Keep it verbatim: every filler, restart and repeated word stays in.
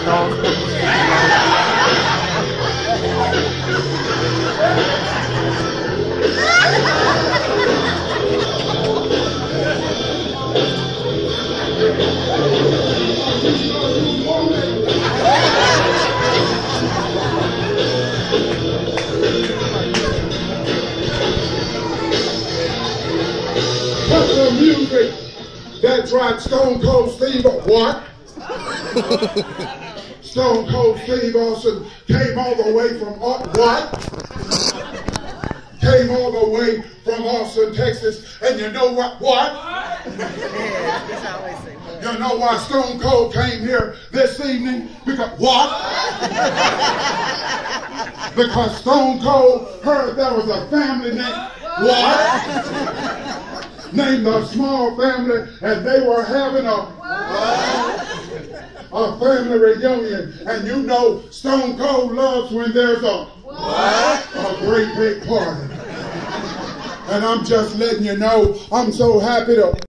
What's the music that drives Stone Cold Steve? What? Stone Cold Steve Austin came all the way from uh, what? Came all the way from Austin, Texas, and you know what? What? You know why Stone Cold came here this evening? Because what? Because Stone Cold heard there was a family named what? Named a small family, and they were having a what? A family reunion. And you know Stone Cold loves when there's a what? A great big party. And I'm just letting you know I'm so happy to